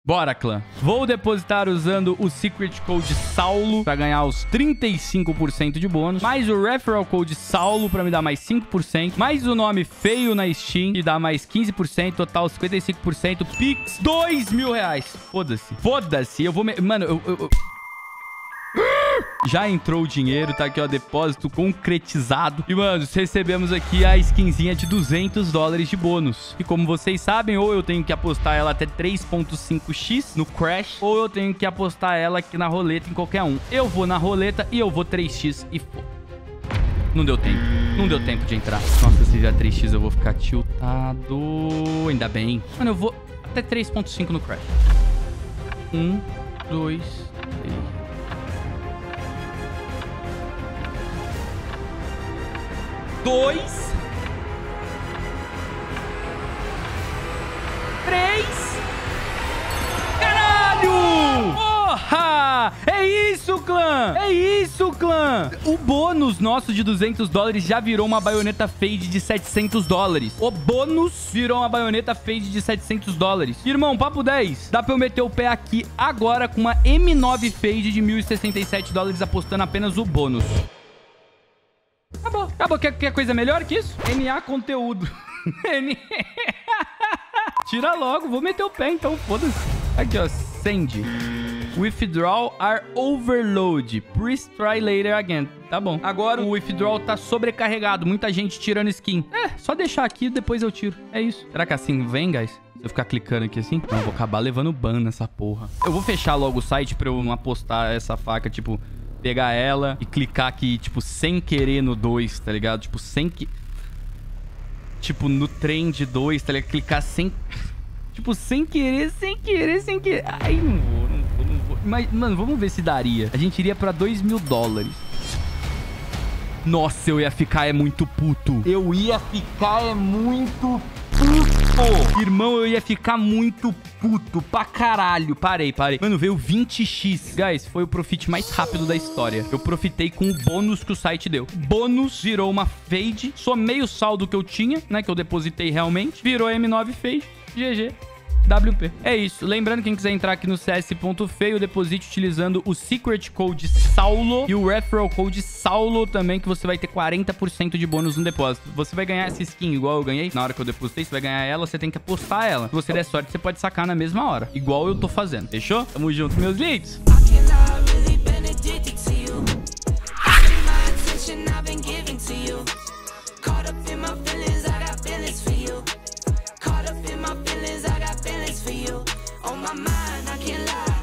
Bora, clã. Vou depositar usando o Secret Code Saulo pra ganhar os 35% de bônus, mais o Referral Code Saulo pra me dar mais 5%, mais o nome feio na Steam, que dá mais 15%, total 55%, Pix, R$2.000. Foda-se. Foda-se. Eu vou... Mano, eu... Já entrou o dinheiro, tá aqui, ó, depósito concretizado. E, mano, recebemos aqui a skinzinha de $200 de bônus. E como vocês sabem, ou eu tenho que apostar ela até 3.5x no Crash, ou eu tenho que apostar ela aqui na roleta em qualquer um. Eu vou na roleta e eu vou 3x e foda. Não deu tempo. Não deu tempo de entrar. Nossa, se vier 3x eu vou ficar tiltado. Ainda bem. Mano, eu vou até 3.5 no Crash. 1, 2, 3... 2, 3. Caralho! Porra! É isso, clã! É isso, clã! O bônus nosso de $200 já virou uma baioneta fade de $700. O bônus virou uma baioneta fade de $700. Irmão, papo 10. Dá pra eu meter o pé aqui agora com uma M9 fade de $1.067 apostando apenas o bônus. Acabou. Acabou. Quer coisa melhor que isso? NA conteúdo. Tira logo. Vou meter o pé, então. Foda-se. Aqui, ó. Send. Withdraw are overload. Please try later again. Tá bom. Agora o withdraw tá sobrecarregado. Muita gente tirando skin. É, só deixar aqui e depois eu tiro. É isso. Será que assim vem, guys? Se eu ficar clicando aqui assim? Não, eu vou acabar levando ban nessa porra. Eu vou fechar logo o site pra eu não apostar essa faca, tipo... Pegar ela e clicar aqui, tipo, sem querer no 2, tá ligado? Tipo, sem que... Tipo, no trend 2, tá ligado? Clicar sem... Tipo, sem querer. Ai, não vou. Mas, mano, vamos ver se daria. A gente iria pra $2.000. Nossa, eu ia ficar muito puto. Eu ia ficar muito puto. Irmão, eu ia ficar muito puto pra caralho. Parei. Mano, veio 20x. Guys, foi o profit mais rápido da história. Eu profitei com o bônus que o site deu. Bônus virou uma fade. Somei o saldo que eu tinha, né? Que eu depositei realmente. Virou M9 fade. GG. WP. É isso. Lembrando, quem quiser entrar aqui no CS.feio, deposite utilizando o Secret Code Saulo e o Referral Code Saulo também, que você vai ter 40% de bônus no depósito. Você vai ganhar essa skin igual eu ganhei. Na hora que eu depositei, você vai ganhar ela, você tem que apostar ela. Se você der sorte, você pode sacar na mesma hora. Igual eu tô fazendo. Fechou? Tamo junto, meus leads. On my mind, I can't lie.